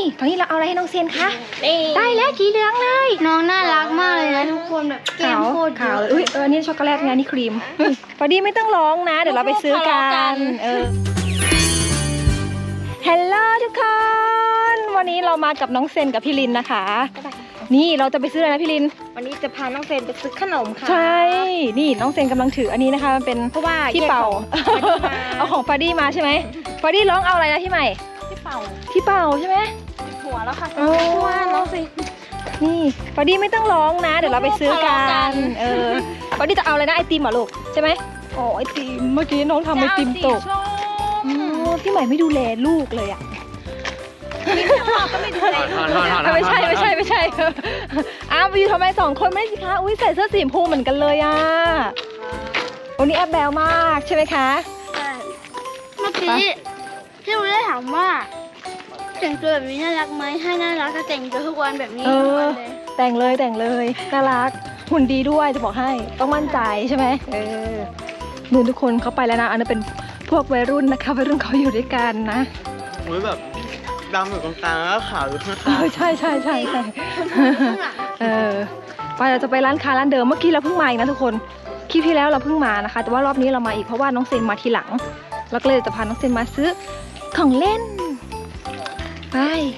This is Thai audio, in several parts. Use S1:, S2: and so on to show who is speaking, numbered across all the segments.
S1: ตอนนี้เราเอาอะไรให้น้องเซนคะได้แล้วสีเหลืองเลย
S2: น้องน่ารักมากเลยนะทุกคนแบบแก้มโคตรขาว
S1: อุ้ยนี่ช็อกโกแลตไงนี่ครีมพอดีไม่ต้องร้องนะเดี๋ยวเราไปซื้อกันฮัลโหลทุกคนวันนี้เรามากับน้องเซนกับพี่ลินนะคะนี่เราจะไปซื้ออะไรนะพี่ลิน
S2: วันนี้จะพาน้องเซนไปซื้อขนมค่ะ
S1: ใช่นี่น้องเซนกำลังถืออันนี้นะคะมันเป็น
S2: เพราะว่า
S1: ที่เป่าเอาของฟาดี้มาใช่ไหมฟาดี้ร้องเอาอะไรนะพี่ใหม่
S2: ที่เป่า
S1: ใช่ไหม
S2: หัวแล้วค่ะ
S1: ว่าน้องสินี่ฟาดี้ไม่ต้องร้องนะเดี๋ยวเราไปซื้อกันฟาดี้จะเอาอะไรนะไอติมเหรอลูกใช่ไหมโอ้ไอติมเมื่อกี้น้องทำไอติมตกพี่ใหม่ไม่ดูแลลูกเลยอ่ะไม่ใช่อ้าวไปอยู่ทำไม2 คนไม่สิคะอุ้ยใส่เสื้อสีชมพูเหมือนกันเลยอ่ะวันนี้แอบแบลมากใช่ไหมคะ
S2: เมื่อกี้ที่เราได้ถามว่าแต่งตัวแบบนี้น่ารักไหมถ้าน่ารักจะแต่งตัวทุกวันแบบนี้
S1: แต่งเลยน่ารักหุ่นดีด้วยจะบอกให้ต้องมั่นใจใช่ไหมดูทุกคนเขาไปแล้วนะอันนั้นเป็นพวกวัยรุ่นนะคะวัยรุ่นเขาอยู่ด้วยกันนะ
S3: โอ้ยแบบดำอยู่ตรงกลางแล้วขาวอยู่ข้าง
S1: ๆใช่ไปเราจะไปร้านค้าร้านเดิมเมื่อกี้เราเพิ่งมาอีกนะทุกคนคลิปที่แล้วเราเพิ่งมานะคะแต่ว่ารอบนี้เรามาอีกเพราะว่าน้องเซนมาทีหลังเราก็เลยจะพาน้องเซนมาซื้อของเล่นไป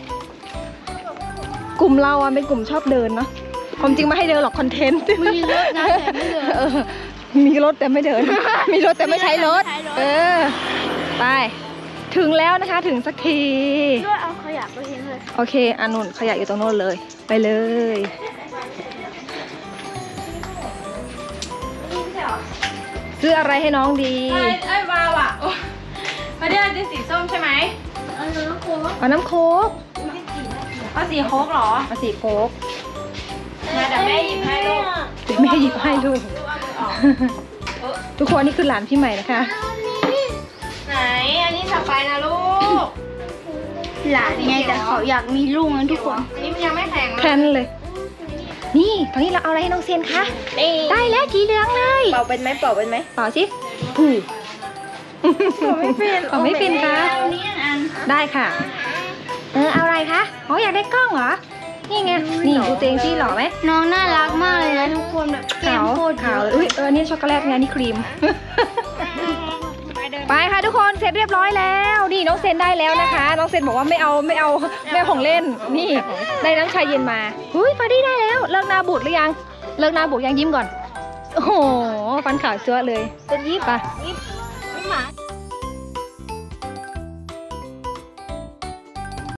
S1: กลุ่มเราเป็นกลุ่มชอบเดินเนาะความจริงไม่ให้เดินหรอกคอนเทนต์
S2: มีรถนะแต่ไม่เดิน
S1: มีรถแต่ไม่เดินมีรถแต่ไม่ใช้รถไปถึงแล้วนะคะถึงสักที
S2: ด้วยเอาขยะไปทิ้งเลย
S1: โอเคอันนู้นขยะอยู่ตรงโน้นเลยไปเลยซื้ออะไรให้น้องดี
S4: ไอ้วาวอ่ะไม่ได้เป็นสีส้มใช่ไหม
S2: เอาน้ำโค้ก
S1: เอาสีโค้ก
S4: หรอ
S1: เอาสีโค้ก
S4: มาแต่แม่หยิบให้ลูก
S1: ทุกคนนี่คือหลานพี่ใหม่นะคะ
S4: ไหนอันนี้ถัดไปนะลูก
S2: หลานไงแต่เขาอยากมีลูกนะทุกคน
S4: นี่มันยังไม่แข็ง
S1: แค่นั้นเลยนี่ตอนนี้เราเอาอะไรให้น้องเซนคะได้แล้วสีเหลืองเลย
S4: เป่าเป็นไหมเป่
S1: าสิเป่าไม่เป็นคะได้ค่ะเอาอะไรคะอยากได้กล้องเหรอนี่ไงนี่ดูเตงซี่หล่อไหม
S2: น้องน่ารักมากเลยนะทุกคนแบบแก้มโคตร
S1: ขาวอุ้ยนี่ช็อกโกแลตไงนี่ครีมไปค่ะทุกคนเสร็จเรียบร้อยแล้วนี่น้องเซนได้แล้วนะคะน้องเซนบอกว่าไม่เอาของเล่นนี่ได้น้ำชาเย็นมาฟาดี้ได้แล้วเลิกหน้าบูดหรือยังยิ้มก่อนโอ้โหฟันขาวจั๊วเลย
S2: จะยิ้ม
S1: ไป